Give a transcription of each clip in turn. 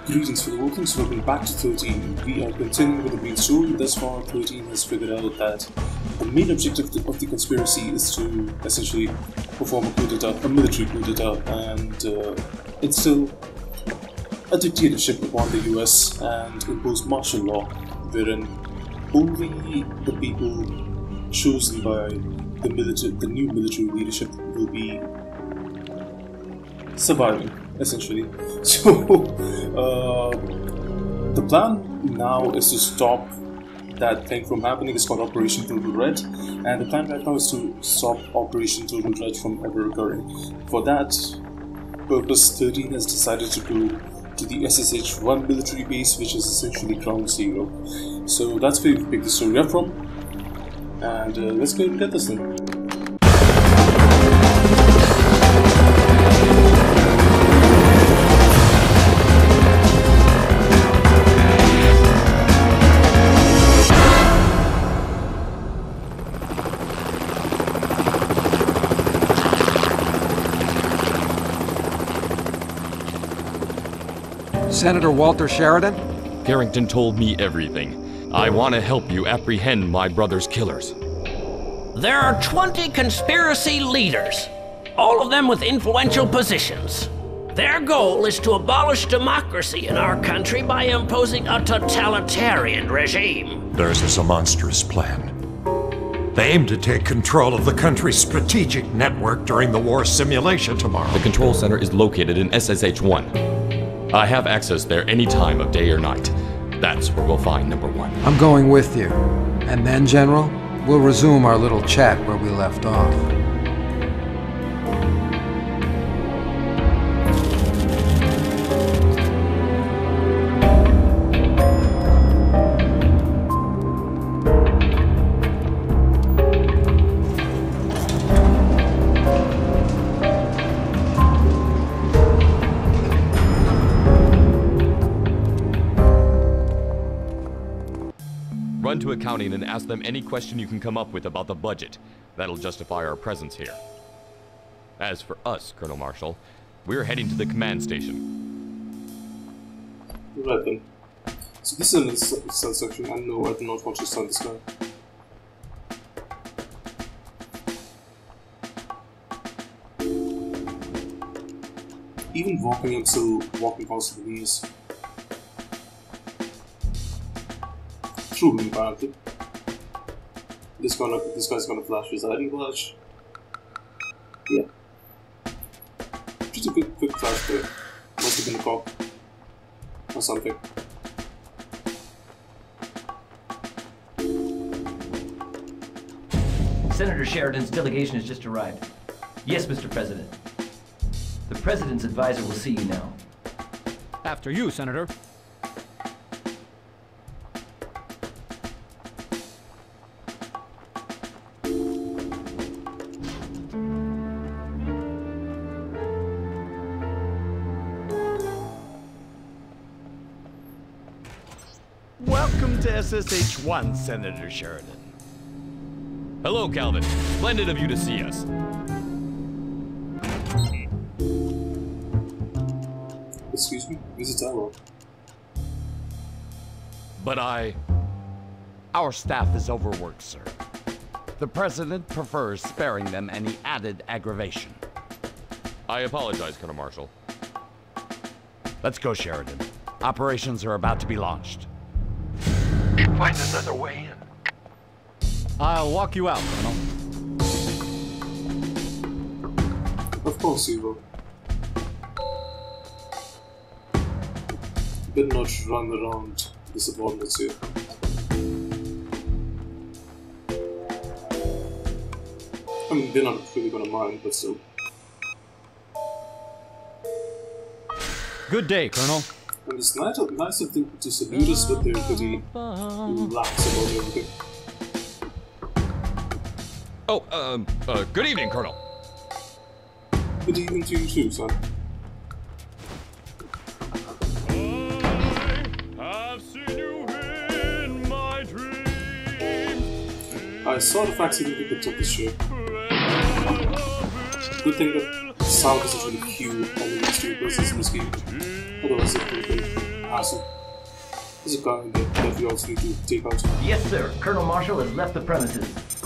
Greetings for the workings, welcome back to 13. We are continuing with the main story. Thus far, 13 has figured out that the main objective of the conspiracy is to essentially perform a coup d'etat, a military coup d'etat, and instill a dictatorship upon the US and impose martial law, wherein only the people chosen by the new military leadership will be surviving, essentially. So, the plan now is to stop that thing from happening. It's called Operation Total Red, and the plan right now is to stop Operation Total Red from ever occurring. For that purpose, 13 has decided to go to the SSH-1 military base, which is essentially ground zero. So that's where we pick the story up from, and let's go and get this thing. Senator Walter Sheridan? Carrington told me everything. I want to help you apprehend my brother's killers. There are 20 conspiracy leaders, all of them with influential positions. Their goal is to abolish democracy in our country by imposing a totalitarian regime. Theirs is a monstrous plan. They aim to take control of the country's strategic network during the war simulation tomorrow. The control center is located in SSH-1. I have access there any time of day or night. That's where we'll find number one. I'm going with you. And then, General, we'll resume our little chat where we left off. Run to accounting and ask them any question you can come up with about the budget. That'll justify our presence here. As for us, Colonel Marshall, we're heading to the command station. Right then. So this is in the cell section. I know I do not want to stun this guy. Even walking, I'm still walking past the knees. True, apparently. This guy's gonna flash his ID flash. Yeah. Just a quick flash there. Must have been a cop. Or something. Senator Sheridan's delegation has just arrived. Yes, Mr. President. The President's advisor will see you now. After you, Senator. Welcome to SSH-1, Senator Sheridan. Hello, Calvin. Splendid of you to see us. Excuse me? This is Tyler. But Our staff is overworked, sir. The President prefers sparing them any added aggravation. I apologize, Colonel Marshall. Let's go, Sheridan. Operations are about to be launched. Find another way in. I'll walk you out, Colonel. Of course you will. Better not run around the subordinates here. I mean, they're not really gonna mind, but still. Good day, Colonel. And it's nice of them to salute us, but they're pretty lax about everything. Oh, good evening, Colonel. Good evening to you too, son. I sort of accidentally picked up this ship. Good thing that sound is actually cute and it's two persons in this game. Otherwise it will be a hassle. There's a guy in there that we also need to take out. Yes, sir. Colonel Marshall has left the premises.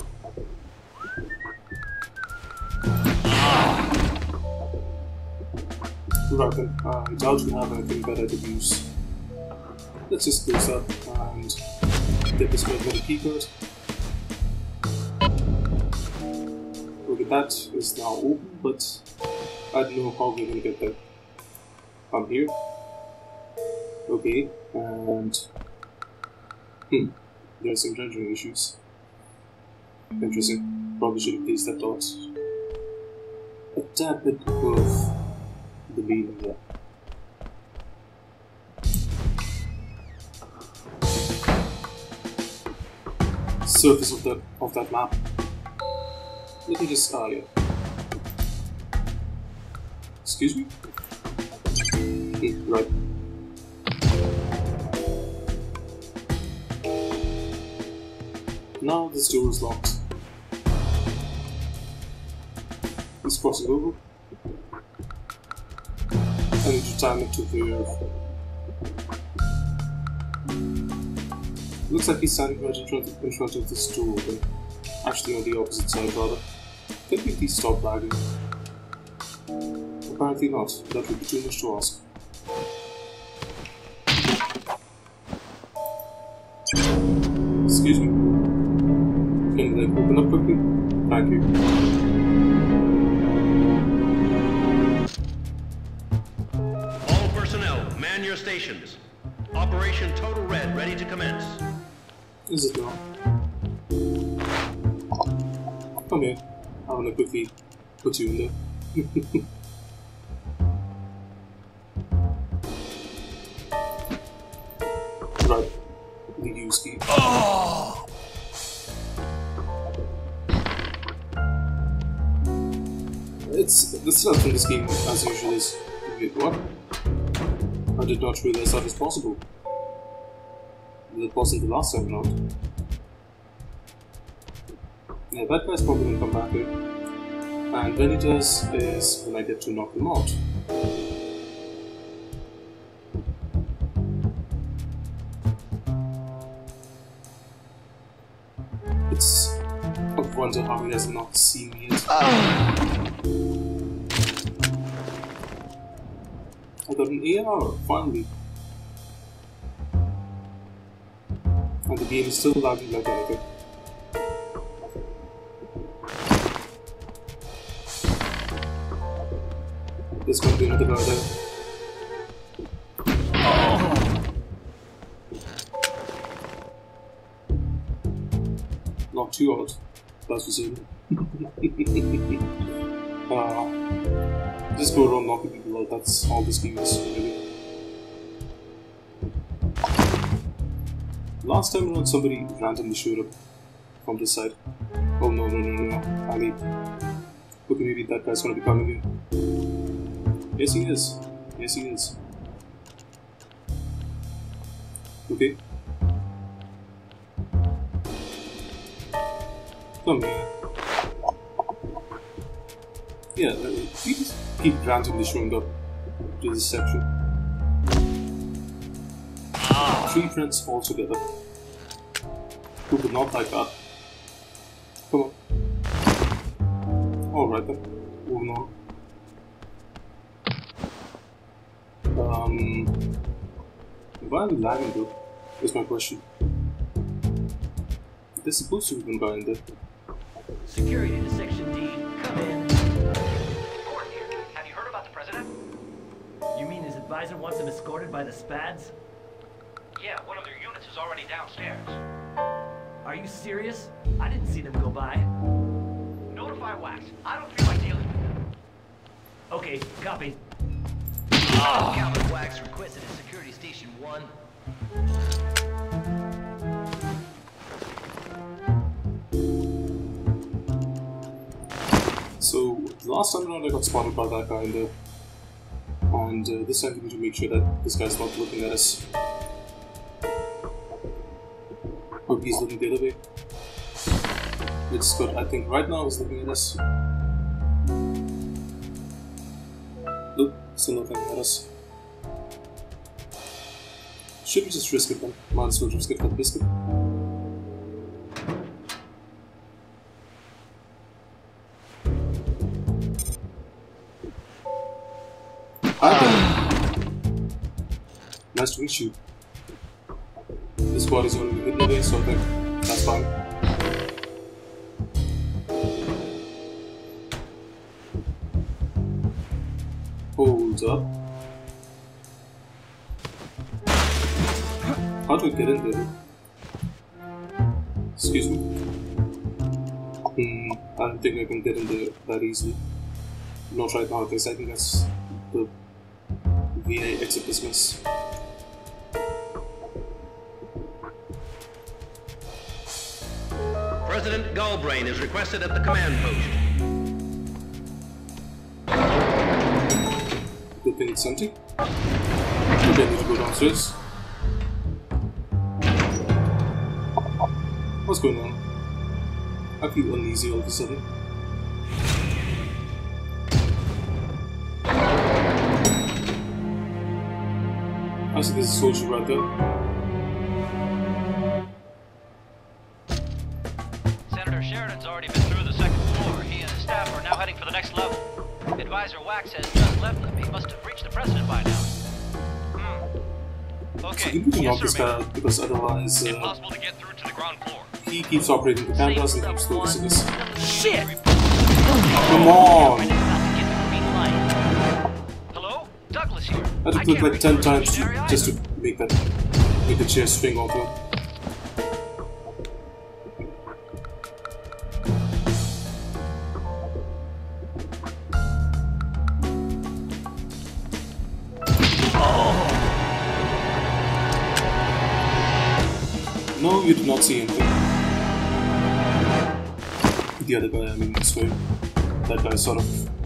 Right then, I doubt we have anything better to use. Let's just close up and get this magnetic keycard. Okay, that is now open, but I don't know how we're gonna get there. I'm here. Okay, and there are some rendering issues. Interesting. Probably should have placed that dot a tad bit above the beam there. Surface of that map. Let me just yeah. Excuse me? Right. Now this door is locked. He's crossing over. I need to time it to the... Looks like he's standing right in front of this door, but actually on the opposite side rather. Can we please stop lagging? Apparently not. That would be too much to ask. Excuse me. Can you like open up quickly? Thank you. All personnel, man your stations. Operation Total Red ready to commence. Is it now? Come here. I want to quickly put you in there. Right. The use key. Oh! The stealth in this game, as usual, is... Wait, what? I did not realize that was possible. That wasn't the last time around. Yeah, that guy's probably gonna come back here. And when he does is when I get to knock him out. It's I wonder how he has not seen me yet. I got an AR, finally. And the game is still lagging like anything. There's going to be another guy there. Not too odd, that's for certain. Just go around knocking people out, that's all this game is, really. Last time around, somebody randomly showed up from this side. Oh no. I mean, okay, maybe that guy's gonna be coming in. Yes, he is. Yes, he is. Okay. Come here. Yeah, please keep randomly showing up to this section. 3 friends all together. Who would not like that? Come on. Alright then. Moving on. Why are we lagging though? Is my question. There's supposed to be one guy in there. Security to Section D. Come in. Report here. Have you heard about the president? You mean his advisor wants him escorted by the SPADS? Yeah, one of their units is already downstairs. Are you serious? I didn't see them go by. Notify Wax. I don't feel like dealing with them. Okay, copy. Captain Wax requested at Security Station 1. So, last time around I got spotted by that guy in there. And this time we need to make sure that this guy's not looking at us. Or he's looking the other way. It's good. I think right now he's looking at us. Nope, Still not coming at us. Should we just risk it then? Might as well just get that biscuit. Nice to meet you. This squad is only hidden away, so I think that's fine. Hold up. How do we get in there? Excuse me. I don't think I can get in there that easily. Not right now, because I think that's the VA exit business. President Galbrain is requested at the command post. Good thing it's empty. Okay, I need to go downstairs. What's going on? I feel uneasy all of a sudden. I see there's a soldier right there. Senator Sheridan's already been through the second floor. He and his staff are now heading for the next level. Advisor Wax has just left them. He must have reached the president by now. Okay. So you need to knock this guy out because otherwise impossible to get through to the ground floor. He keeps operating the cameras and keeps focusing us. Shit! Come on! Hello? Douglas here. I had to click like 10 times just to make the chair swing onto him. No, you did not see anything. The other guy, I mean, this way. That guy sort of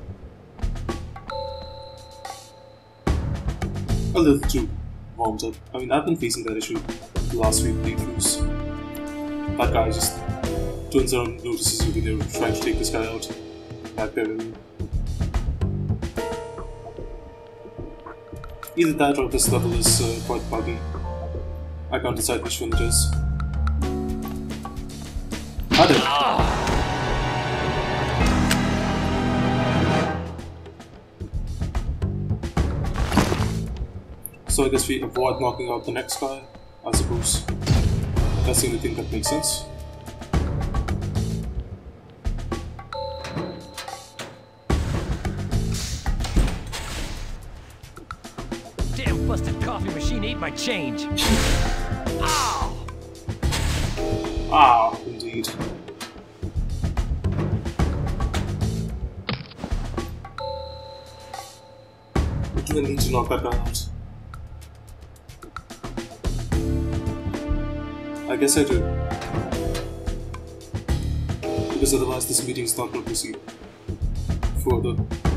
a little too warmed up. I mean, I've been facing that issue the last few playthroughs. That guy just turns around and notices you when they're trying to take this guy out. Back there. Either that or this level is quite buggy. I can't decide which one it is. So I guess we avoid knocking out the next guy, I suppose. That's the only thing that makes sense. Damn busted coffee machine ate my change. Ow! Ah, indeed. Do I need to knock that guy out? I guess I do. Because otherwise this meeting is not going to proceed further.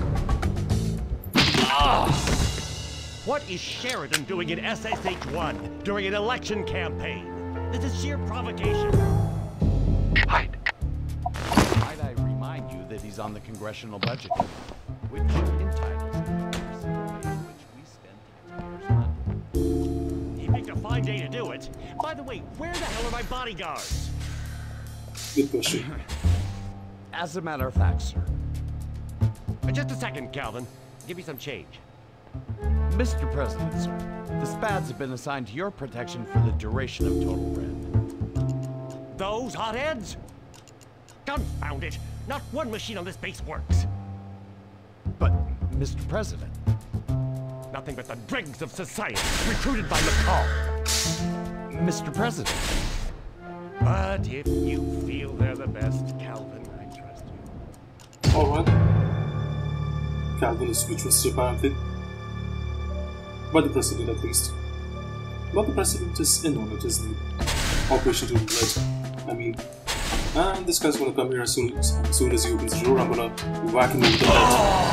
What is Sheridan doing in SSH-1 during an election campaign? This is sheer provocation. Might I remind you that he's on the congressional budget, which entitles him to the way in which we spend taxpayers' money. He picked a fine day to do it. By the way, where the hell are my bodyguards? Good question. As a matter of fact, sir. Just a second, Calvin. Give me some change. Mr. President, sir, the SPADS have been assigned to your protection for the duration of Total Red. Those hotheads? Confound it! Not one machine on this base works. But, Mr. President... Nothing but the dregs of society, recruited by McCall. Mr. President... But if you feel they're the best, Calvin, I trust you. Alright. Calvin is to be trusted apparently. By the President at least. But the President is in on it, isn't he? Operation to Red. I mean... And this guy's gonna come here as soon as he opens the door. I'm gonna whack him over the head.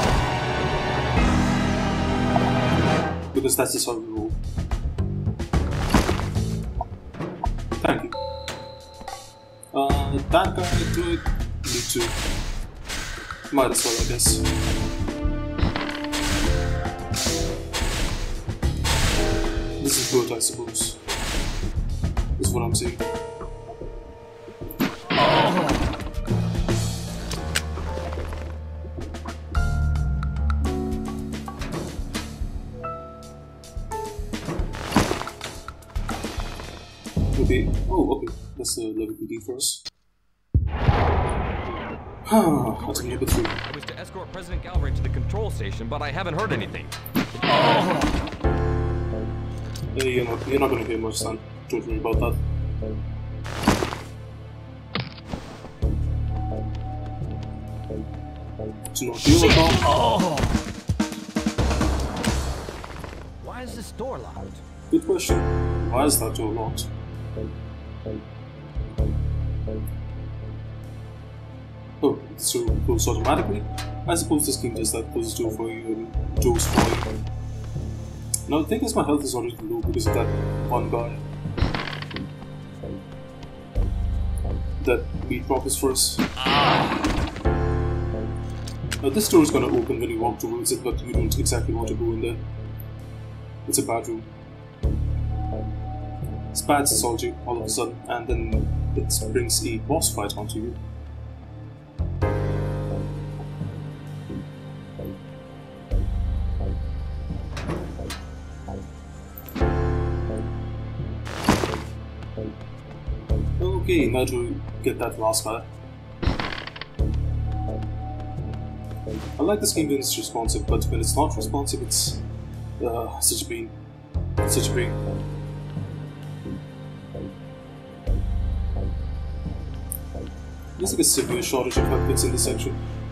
Because that's just how we roll. Thank you. That guy, do it. Me too. Might as well, I guess. foot, I suppose. Is what I'm saying. Okay. Oh, okay. That's the level PD for us. That's number 3. I was to escort President Galbraith to the control station, but I haven't heard anything. Yeah, you're not gonna hear much, son. Don't worry about that. Do not hear about that. Why is this door locked? Good question. Why is that door locked? Oh, so it closes automatically? I suppose this game does that, closes door for you and doors for you. Now the thing is, my health is already low because of that one guy. That meat drop is for us. Now this door is gonna open when you walk towards it, but you don't exactly want to go in there. It's a bad room. SPADS assault you all of a sudden, and then it brings a boss fight onto you. Okay, now to get that last guy. I like this game when it's responsive, but when it's not responsive, it's such a pain. Such a pain. There's like a severe shortage of health in this section.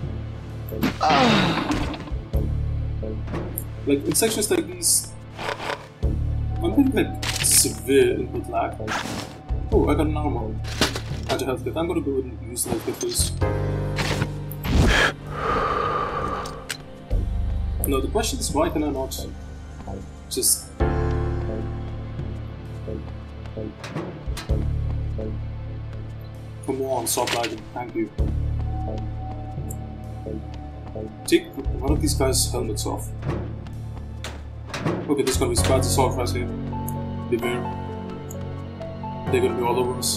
Like in sections like these, I'm getting like severe input lag. Oh, I got an armor and a health kit. I'm gonna go ahead and use the health kit first. No, the question is, why can I not just... Come on, stop lagging. Thank you. Take one of these guys' helmets off. Okay, there's gonna be SPADS assault right here. Beware. They're gonna be all over us.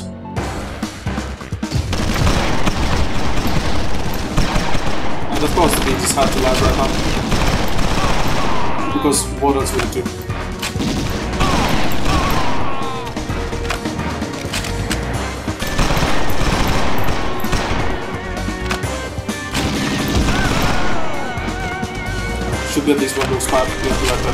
And of course, they just have to lag right now. Because what else would it do? Should be at least one of those 5 to like that.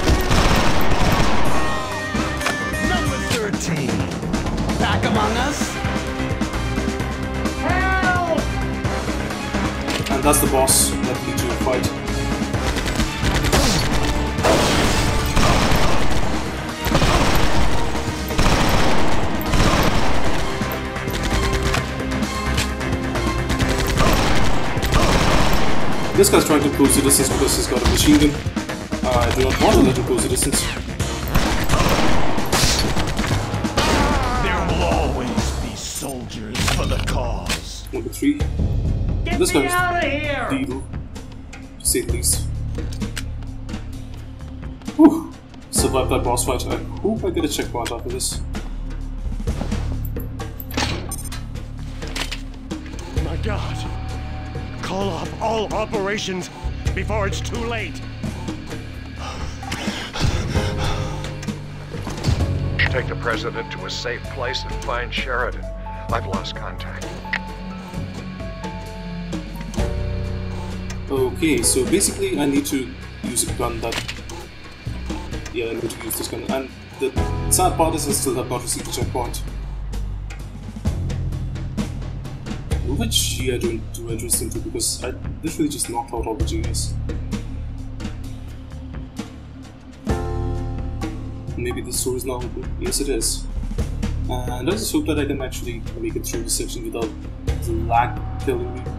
Number 13. Back among us? Help! And that's the boss that we need to fight. This guy's trying to close the distance because he's got a machine gun. I do not want to let him close the distance. There will always be soldiers for the cause. Number 3. Get This me guy's out of here! evil, to say the least. Whew. Survived that boss fight. I hope I get a checkpoint after this. My God! Call off all operations before it's too late. Take the President to a safe place and find Sheridan. I've lost contact. Okay, so basically I need to use a gun that... Yeah, I need to use this gun. And the sad part is I still have not received a checkpoint. Which I don't do interest into because I literally just knocked out all the genius. Maybe this door is now open. Yes, it is. And I just hope that I can actually make it through this section without the lag killing me.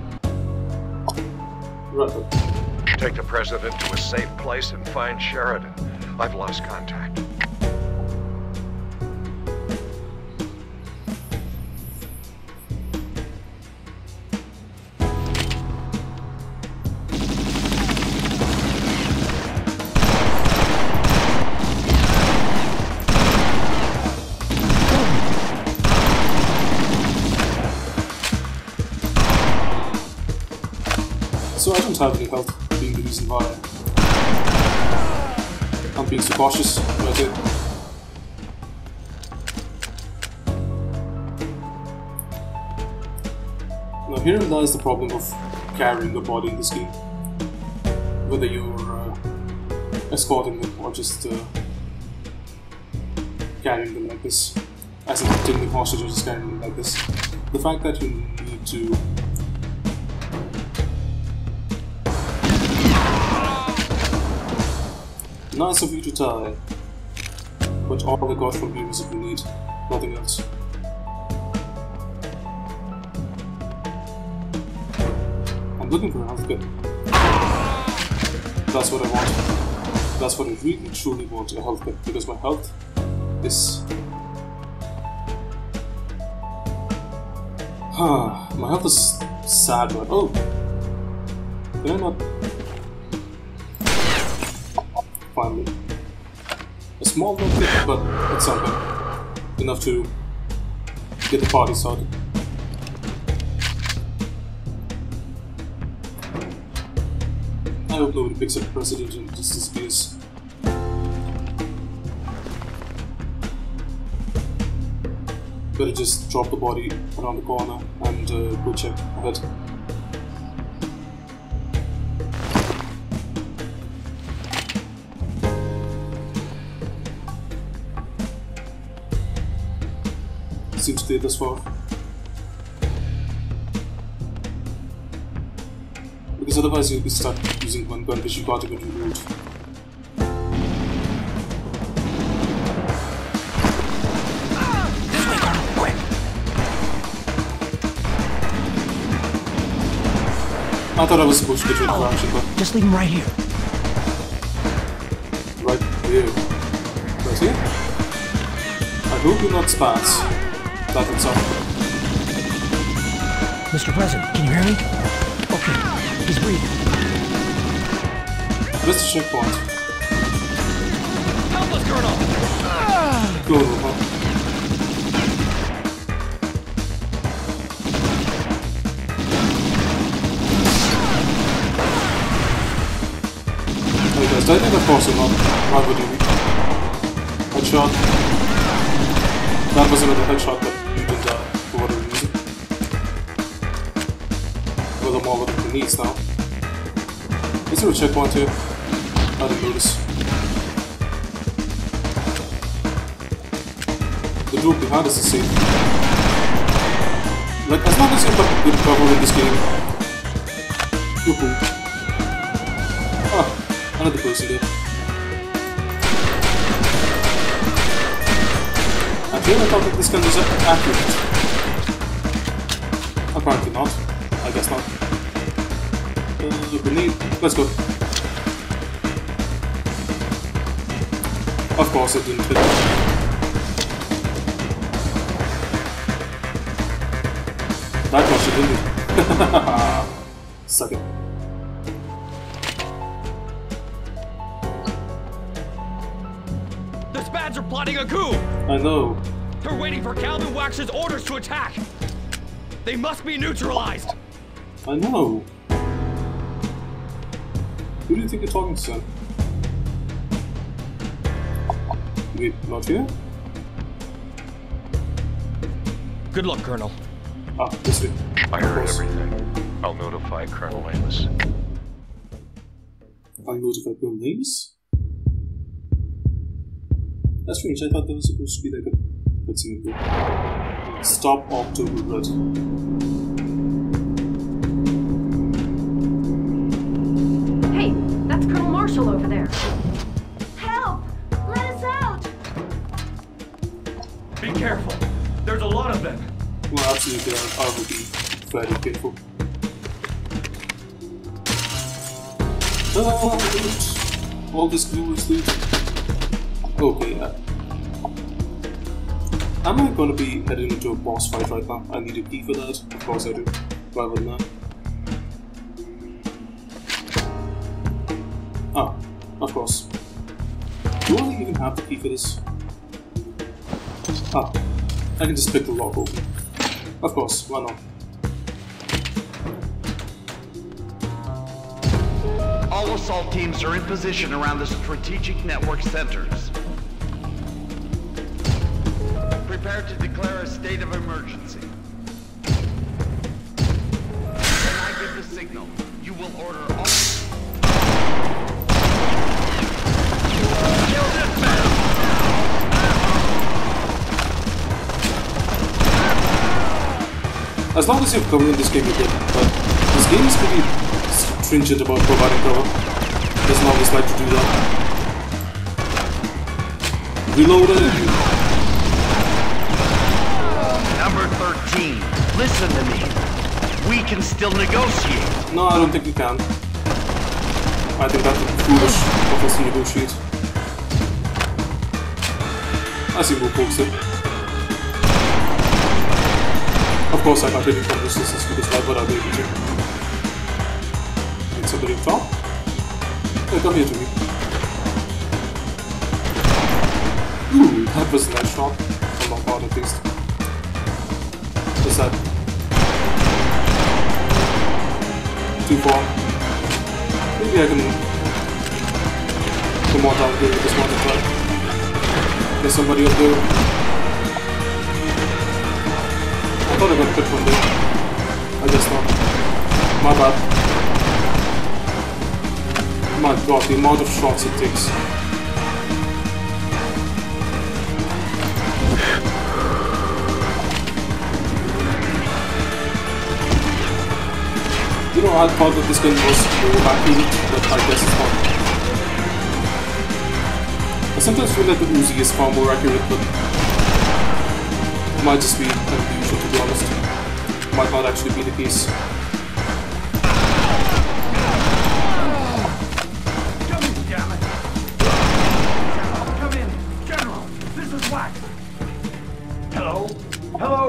Right. Take the President to a safe place and find Sheridan. I've lost contact. have any health, being the reason why I'm being so cautious right here. Now herein lies the problem of carrying the body in this game. Whether you're escorting them or just carrying them like this. As in taking them hostage or just carrying them like this. The fact that you need to nice of you to tie, but all I got from you is a grenade, nothing else. I'm looking for a health kit. That's what I want. That's what I really truly want, a health kit, because my health is... my health is sad, but oh! Did I not... Finally. A small little bit, but it's something. Enough to get the party started. I hope nobody picks up the President and just disappears. Better just drop the body around the corner and go check ahead. Seems clear thus far. Because otherwise you'll be stuck using one gun which you can't even reload. This way, Colonel, quick! I thought I was supposed to get rid of crouching, but... Just leave him right here. Right here. Right here? I hope you're not SPADS. That would sound good. Mr. President, can you hear me? Okay, he's breathing. Where's the checkpoint? Help us, Colonel! Colonel, huh? Hey guys, did I think of course or not? Why would you be? Headshot. That was another headshot, but you didn't die for whatever reason. Well, I'm all out of the knees now. Is there a checkpoint here? I didn't notice. The door behind us is safe. Like, as long as you've got good cover in this game, you're cool. Ah, another person there. Actually, I thought that this gun was accurate. Apparently not. I guess not. Grenade. Let's go. Of course it didn't hit. That much it didn't. Suck it. The SPADS are plotting a coup! I know. They're waiting for Calvin Wax's orders to attack! They must be neutralized! I know. Who do you think you're talking to, son? Wait, not here? Good luck, Colonel. Ah, this way. I heard everything. I'll notify Colonel Amos. I'll notify Colonel Amos? That's strange, I thought there was supposed to be like a cutscene there. Stop October Red. Hey, that's Colonel Marshall over there. Help! Let us out! Be careful! There's a lot of them! Well, absolutely, I will be very careful. Loot! All this glue is loot. Okay, am I gonna be heading into a boss fight right now? I need a key for that. Of course I do. Why wouldn't I? Ah, of course. Do I even have the key for this? Ah, I can just pick the lock open. Of course, why not? All assault teams are in position around the strategic network centers. Prepare to declare a state of emergency. When I give the signal, you will order all... Kill this man! As long as you've covered in this game, you're good, but this game is pretty stringent about providing cover. It doesn't always like to do that. Reload it. Number 13, listen to me. We can still negotiate. No, I don't think we can. I think that's foolish of us to negotiate. I see more folks there. Of course, I can't really come resistance to this life, but I'll be able to. Need somebody to talk? Hey, come here to me. Ooh, that was a nice shot. From my part, at least. What's that? Too far. Maybe I can come on down here with this one and try. There's somebody up there. I thought I got hit from there. I guess not. My bad. My god, the amount of shots it takes. You know, I thought that this gun was more accurate, but I guess it's not. I sometimes feel like the Uzi is far more accurate, but it might just be unusual, to be honest. Might not actually be the case. Come in, damn it! Come in, General. This is Wax. Hello? Hello?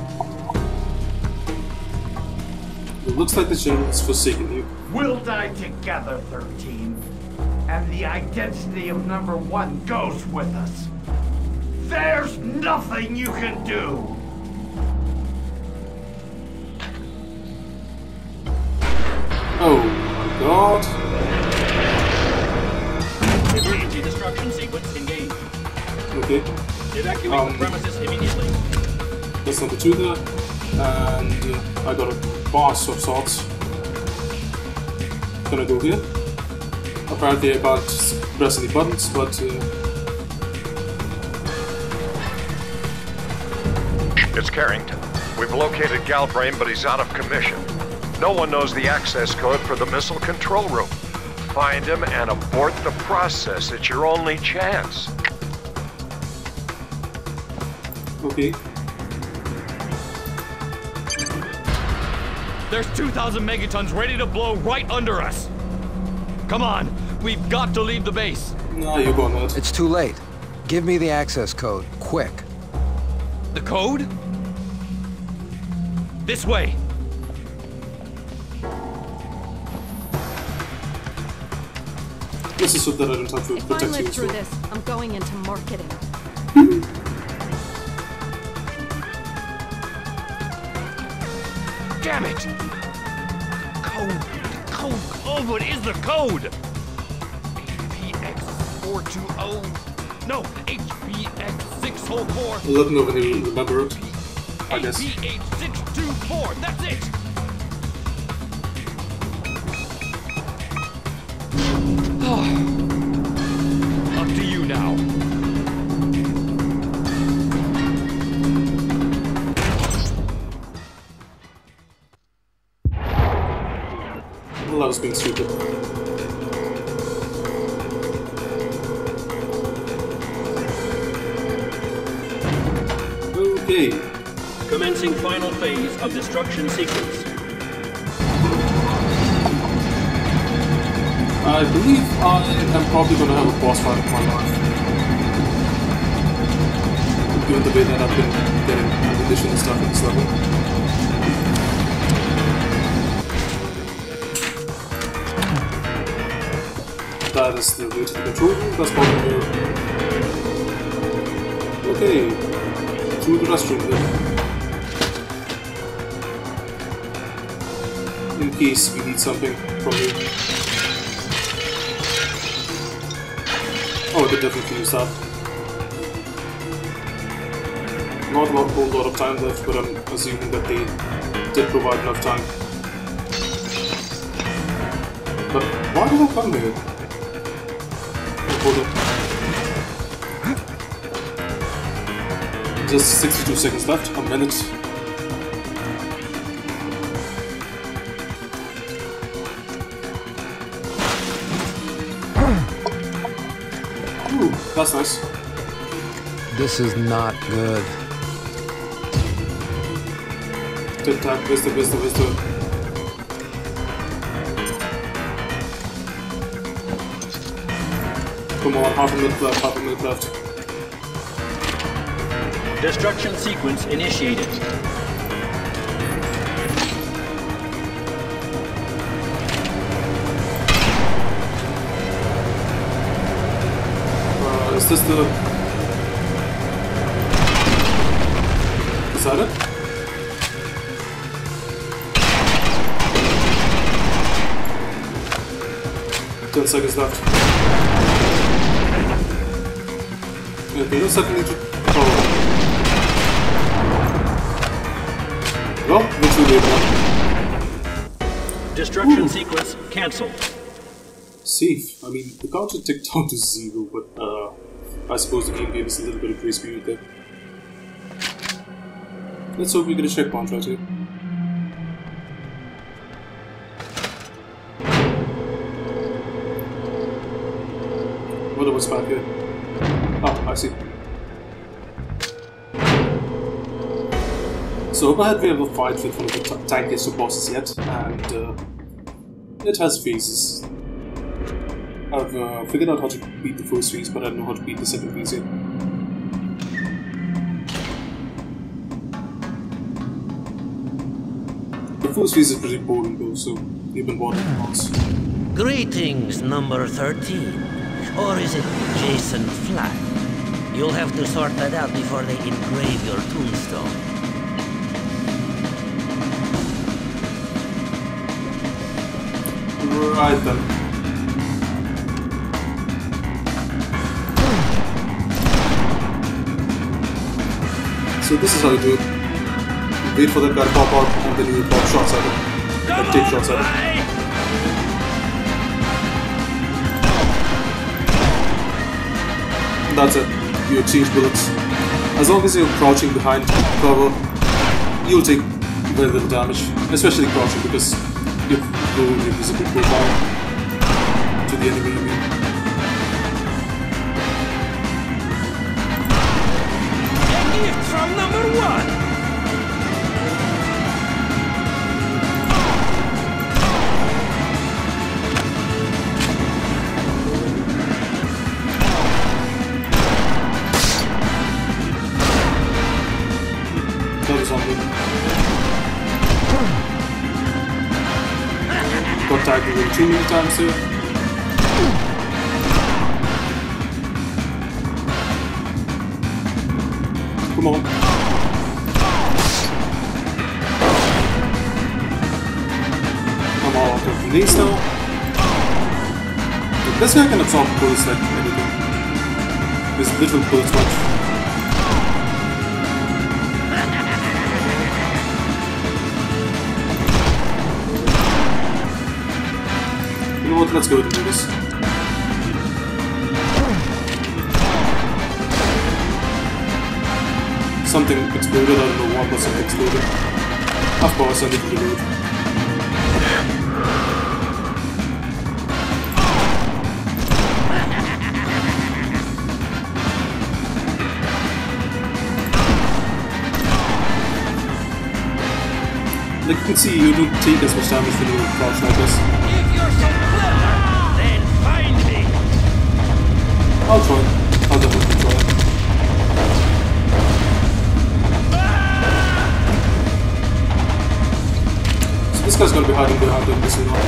It looks like the general has forsaken you. We'll die together, 13. And the identity of number 1 goes with us. There's nothing you can do! Oh my god. Emergency destruction sequence engaged. Okay. Evacuate the premises immediately. That's number 2 there. And I got a boss of sorts. Gonna go here. Apparently I can't press any buttons, but It's Carrington. We've located Galbrain, but he's out of commission. No one knows the access code for the missile control room. Find him and abort the process. It's your only chance. okay. There's 2,000 megatons ready to blow right under us. Come on, we've got to leave the base. No, you're going out. It's too late. Give me the access code, quick. The code? This way. This is so that I don't have to If I protect you live as through well. this, I'm going into marketing. Damn it! Code. What is the code? HPX420. No, HPX604. Let me know when you remember it. I guess. HPH624. That's it. Up to you now. Well, I was being stupid. Okay. Commencing final phase of destruction sequence. I believe I am probably going to have a boss fight of my life. Given the way that I've been getting ammunition and stuff in this level. That is the way to the control room, that's probably good. Okay, through the restroom then. In case we need something from you. Oh, I could definitely use that. Not a whole lot of time left, but I'm assuming that they did provide enough time. But why did I come here? Oh, hold up. Just 62 seconds left, a minute. Ooh, that's nice. This is not good. Tic-tac, Vista. Come on, half a minute left. Destruction sequence initiated. Is this the... Is that it? Ten seconds left. Okay, no second need to... Oh. Well, literally one. Destruction sequence cancelled. Safe. I mean, the counter ticked down to 0, but I suppose the game gave us a little bit of grace period there. Let's hope we get a checkpoint right here. What was back here? Oh, I see. So overhead we have a fight with one of the tankiest of bosses yet, and it has phases. I've figured out how to beat the first phase, but I don't know how to beat the second phase yet. The first phase is pretty boring though, so you've been bored once. Greetings, number 13. Or is it Jason Flat? You'll have to sort that out before they engrave your tombstone. Right then. So this is how you do it. Wait for that guy to pop out and then you pop shots at him. And take shots at him. That's it. You exchange bullets. As long as you're crouching behind cover, you'll take very little damage. Especially crouching because you blow your visible profile to the enemy. From number 1! That was on me. Got tagged away too many times here. Come on. I'm all out of these now. This guy can absorb bullets like anything. This little bullet sponge. You know what? Let's go ahead and do this. Something exploded, I don't know what, but something exploded. Of course, I need to reload. Like you can see, you don't take as much damage when you crouch like this. If you're so clever, then find me! I'll try. I'll definitely try. This guy's gonna be hiding behind them this one.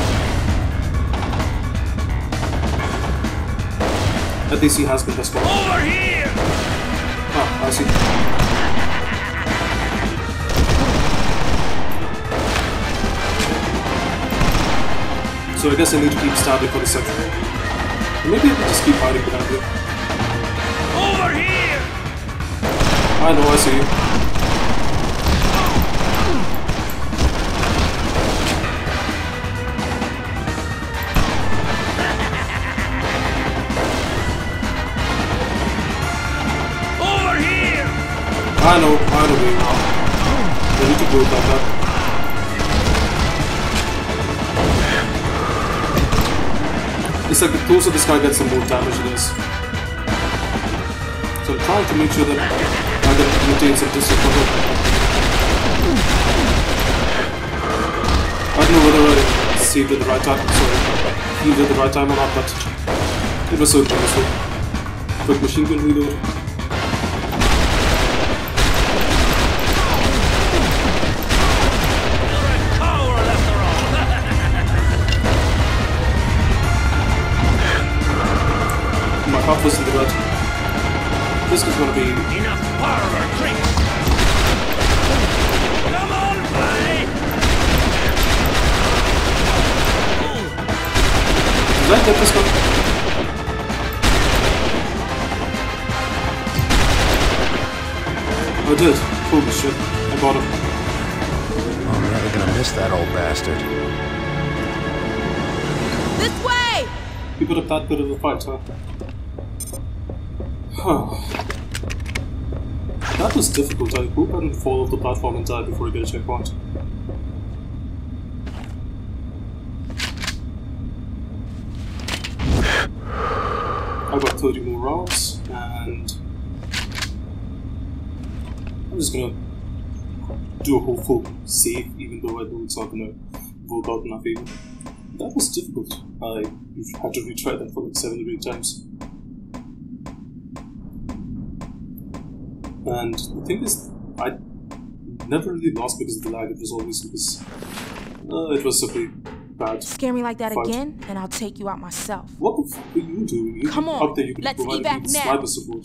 At least he has been this far. Over here! Ah, I see. So I guess I need to keep stabbing for the second. Maybe I can just keep hiding behind here. I know, I see you. Over here! I know where you are. I need to go about that. It's like the closer this guy gets, the more damage it is. So I'm trying to make sure that I can maintain some distance from him. I don't know whether I saved at the right time, sorry, healed at the right time or not, but it was so useful. Quick machine gun reload. My heart was in the red. This is gonna be enough parlor tricks. Come on, buddy. Did I get this one? I did. Holy shit. I got him. I'm never gonna miss that old bastard. This way! You put up that good of a fight, huh? That was difficult. I hope I didn't fall off the platform and die before I get a checkpoint. I've got 30 more rounds, and I'm just gonna do a whole full save, even though I know it's not gonna work out in my favor. That was difficult. I had to retry that for like 7 or 8 times. And the thing is, I never really lost because of the lag. It was always because it was simply bad. Scare me like that fight. Again, and I'll take you out myself. What the fuck are you doing? You Come on, up there, you can let's provide evac me now. sniper support.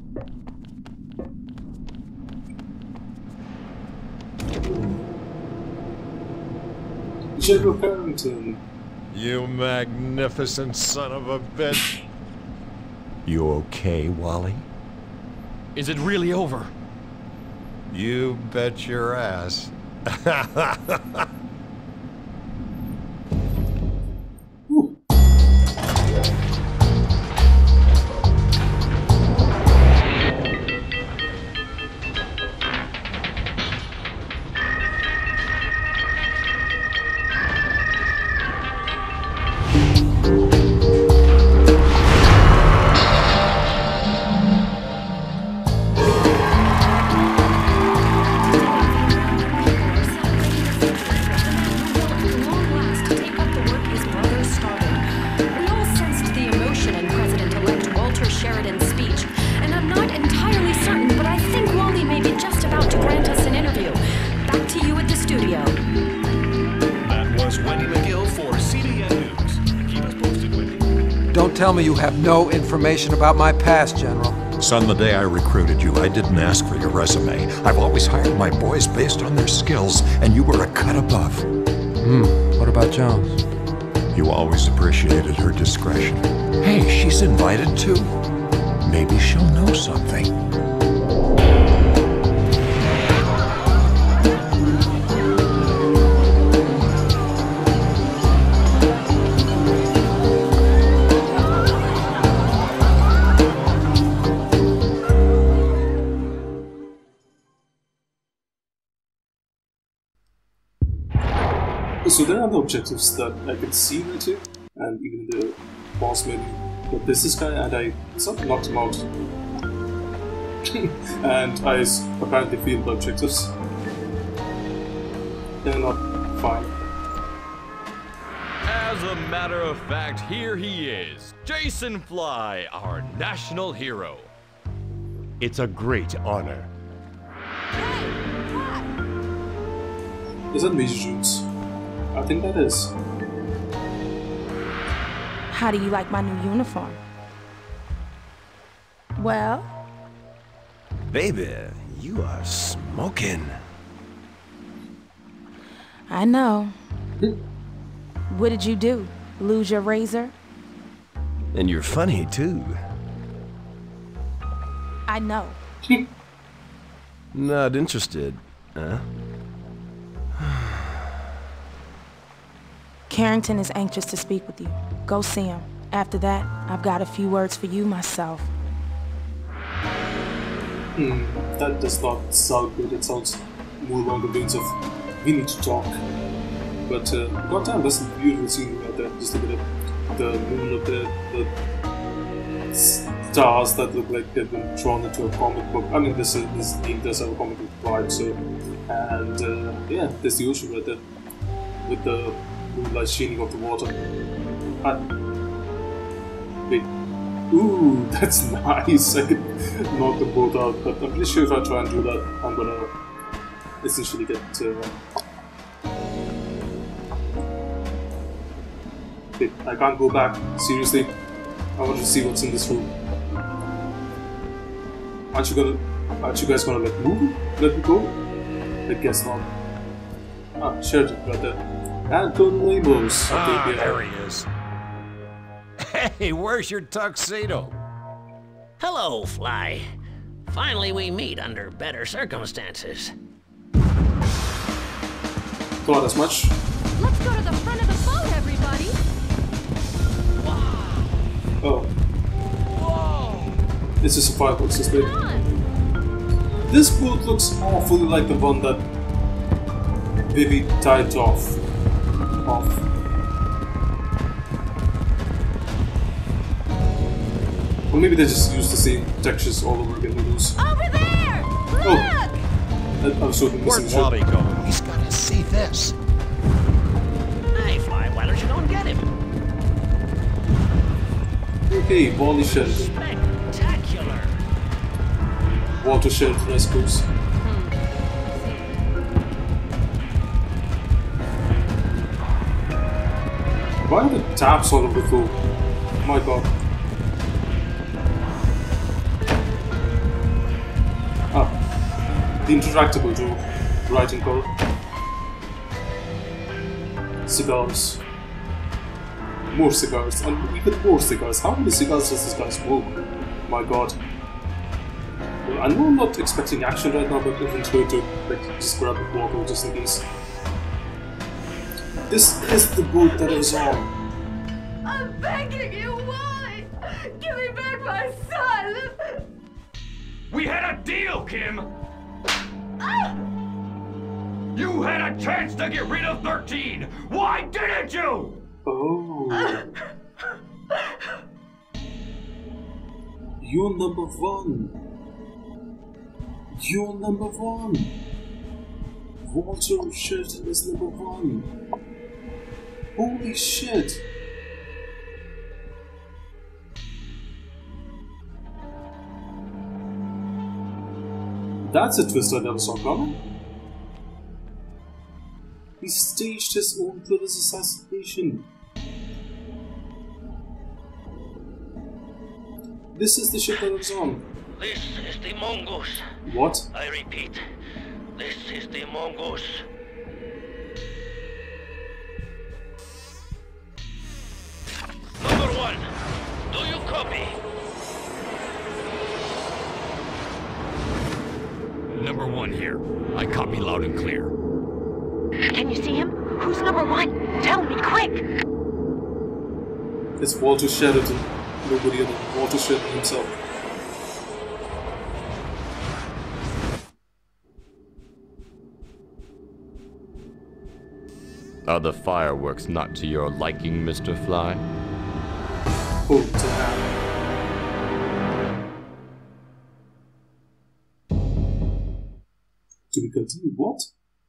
General Carrington. You magnificent son of a bitch. You okay, Wally? Is it really over? You bet your ass. Tell me you have no information about my past, General. Son, the day I recruited you, I didn't ask for your resume. I've always hired my boys based on their skills, and you were a cut above. What about Jones? You always appreciated her discretion. Hey, she's invited too. Maybe she'll know something. So there are the objectives that I can see right here, and even in the boss menu. But there's this guy, and I sort of knocked him out. And I apparently failed the objectives. They're not fine. As a matter of fact, here he is, Jason Fly, our national hero. It's a great honor. Is that Major Jones? I think that is. How do you like my new uniform? Well? Baby, you are smoking. I know. What did you do? Lose your razor? And you're funny, too. I know. Not interested, huh? Carrington is anxious to speak with you. Go see him. After that, I've got a few words for you myself. That does not sound good. It sounds more along the lines of we need to talk. But goddamn, that's a beautiful scene right there. Just look at the moon up there, the stars that look like they've been drawn into a comic book. I mean, this game does have a comic book vibe, so. And yeah, there's the ocean right there with the moonlight shining off the water. Wait. Ooh, that's nice. I can knock them both out, but I'm pretty sure if I try and do that, I'm gonna essentially get wait, I can't go back. Seriously? I want to see what's in this room. Aren't you guys gonna let me go? I guess not. Ah, Sheridan right there. And Colonel Amos. Ah, there he is. Hey, where's your tuxedo? Hello, Fly. Finally we meet under better circumstances. Thought as much. Let's go to the front of the boat, everybody! Oh. Whoa. This is a fireworks display. This boat looks awfully like the one that Vivi tied off. Or maybe they just used the same textures all over again. Those. Over there! Look! Oh! I was hoping missing Where'd Wally go? He's gotta see this. Hey, Fly, why don't you go and get him? Okay, Wally Sheridan. Spectacular! Walter Sheridan, I suppose. Why are the taps all over the floor? Oh my god. Ah. The interactable door. Right in color. Cigars. More cigars. And even more cigars. How many cigars does this guy smoke? My god. Well, I know I'm not expecting action right now, but it's going to just grab a bottle just in case. This is the boat that I was on. I'm begging you, Wally! Give me back my son! We had a deal, Kim! You had a chance to get rid of 13! Why didn't you? Oh. You're number one. You're number one. Walter Sheridan is number one. Holy shit. That's a twist I never saw coming. He staged his own brother's assassination. This is the ship that I was on. This is the mongoose. What? I repeat, this is the mongoose. Number one, do you copy? Number one here. I copy loud and clear. Can you see him? Who's number one? Tell me, quick! It's Walter Sheridan. Nobody other than Walter Sheridan himself. Are the fireworks not to your liking, Mr. Fly? Oh, damn. To be continued, what?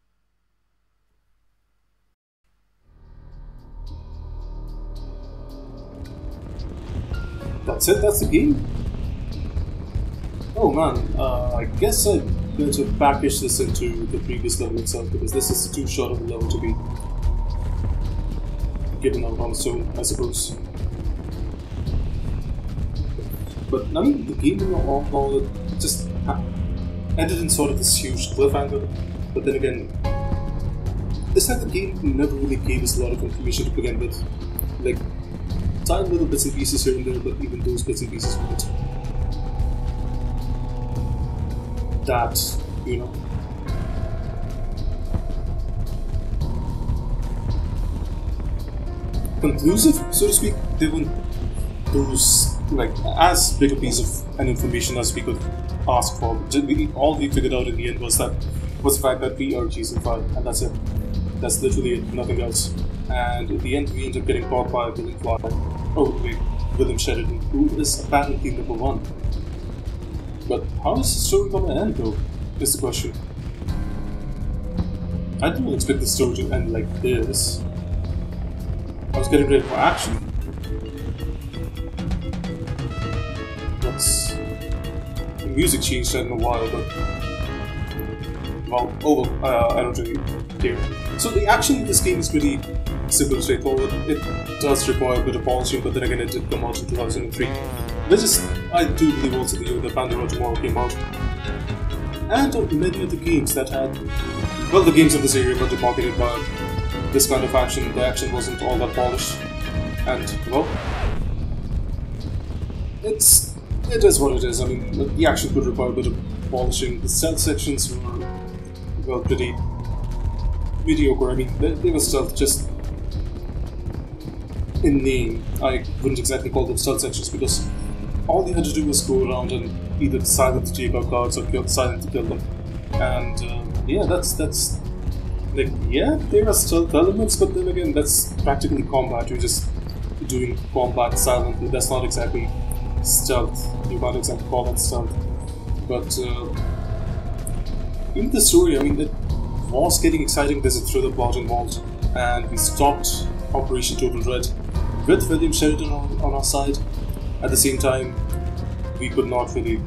That's it? That's the game? Oh man, I guess I'm going to package this into the previous level itself because this is too short of a level to be given out on its own, I suppose. But I mean, the game all it just ended in sort of this huge cliffhanger. But then again, it's like the game never really gave us a lot of information to begin with. Like, tiny little bits and pieces here and there, but even those bits and pieces weren't that you know. Conclusive, so to speak. They weren't those, like, as big a piece of an information as we could ask for. All we figured out in the end was the fact that we are XIII, and that's it. That's literally it, nothing else. And in the end, we ended up getting caught by William Sheridan, who is apparently #1. But how is the story gonna end, though? Is the question. I didn't expect the story to end like this. I was getting ready for action. The music changed, I don't know why, but... well, I don't really care. So the action in this game is pretty simple and straightforward. It does require a bit of polishing, but then again it did come out in 2003. Which is, I do believe, also the year that Pandora Tomorrow came out. And many of the games that had... well, the games of this area were marketed by this kind of action. The action wasn't all that polished. And, well... it is what it is. I mean, the action could require a bit of polishing. The stealth sections were, well, pretty mediocre. I mean, they were stealth just in name. I wouldn't exactly call them stealth sections because all you had to do was go around and either silently take out guards or silently kill them. And yeah, that's like, yeah, there are stealth elements, but then again, that's practically combat. You're just doing combat silently. That's not exactly stealth. You can't exactly call that stealth. But in the story, I mean, it was getting exciting. There's a thriller plot involved, and we stopped Operation Total Red with William Sheridan on our side. At the same time, we could not really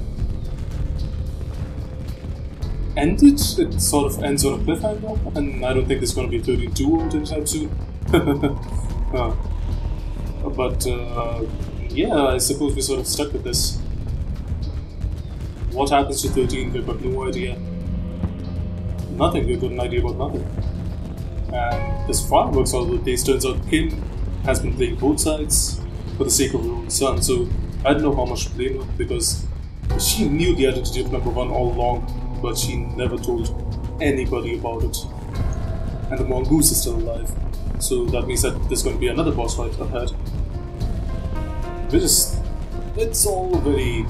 end it. It sort of ends on a cliffhanger, and I don't think there's going to be 32 out anytime soon. But yeah, I suppose we're sort of stuck with this. What happens to 13? We've got no idea. Nothing, we've got an idea about nothing. And as far works out the days, turns out Kim has been playing both sides for the sake of her own son, so I don't know how much to blame her, because she knew the identity of #1 all along, but she never told anybody about it. And the mongoose is still alive, so that means that there's going to be another boss fight ahead. It's all very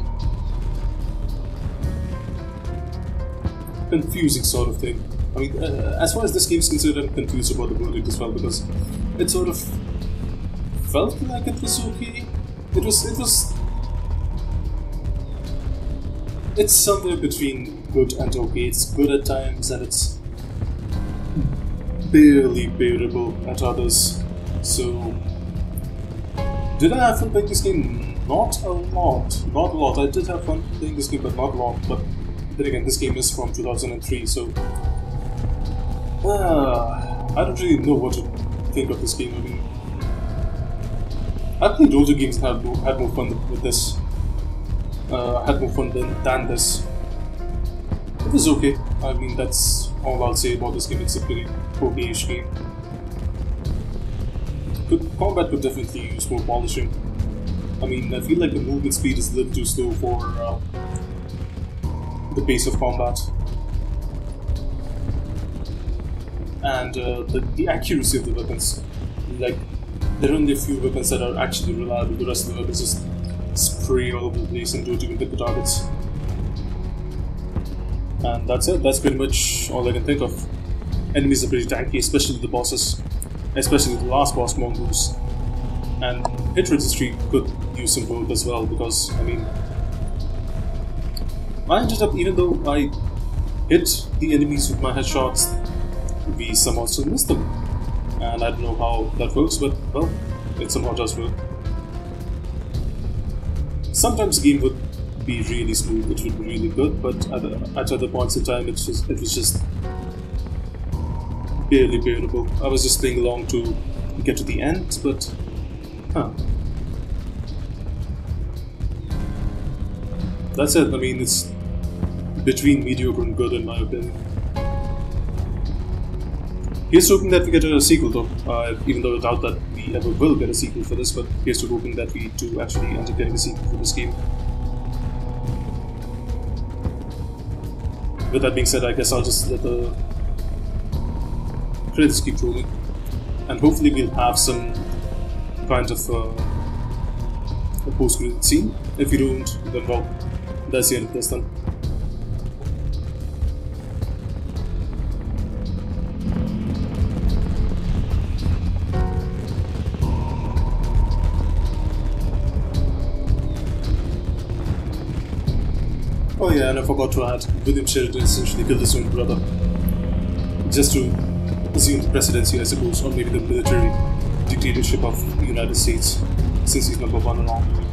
confusing sort of thing. I mean, as far as this game is concerned, I'm confused about the verdict as well, because it sort of felt like it was okay. It's somewhere between good and okay. It's good at times, and it's barely bearable at others. So, did I have fun playing this game? Not a lot. Not a lot. I did have fun playing this game, but not a lot. But then again, this game is from 2003, so I don't really know what to think of this game. I mean, I played older games and had more fun with this. Had more fun than this. It was okay. I mean, that's all I'll say about this game. It's a pretty okay-ish game. Combat could definitely use more polishing. I mean, I feel like the movement speed is a little too slow for the pace of combat. And the accuracy of the weapons. Like, there are only a few weapons that are actually reliable. The rest of the weapons just spray all over the place and don't even hit the targets. And that's it. That's pretty much all I can think of. Enemies are pretty tanky, especially the bosses. Especially the last boss, Mongoose. And hit registry could use some work as well, because, I mean, I ended up, even though I hit the enemies with my headshots, we somehow still missed them. And I don't know how that works, but, well, it somehow does work. Sometimes the game would be really smooth, it would be really good, but at other points in time it was just barely bearable. I was just playing along to get to the end, but that's it. I mean, it's between mediocre and good in my opinion. Here's hoping that we get a sequel though, even though I doubt that we ever will get a sequel for this, but here's to hoping that we do actually end up getting a sequel for this game. with that being said, I guess I'll just let the credits keep rolling, and hopefully we'll have some kind of a post-credit scene. If we don't, then well, that's the end of this then. Oh yeah, and I forgot to add, William Sheridan essentially killed his own brother, just to assume the presidency, I suppose, or maybe the military dictatorship of the United States, since he's #1 and all.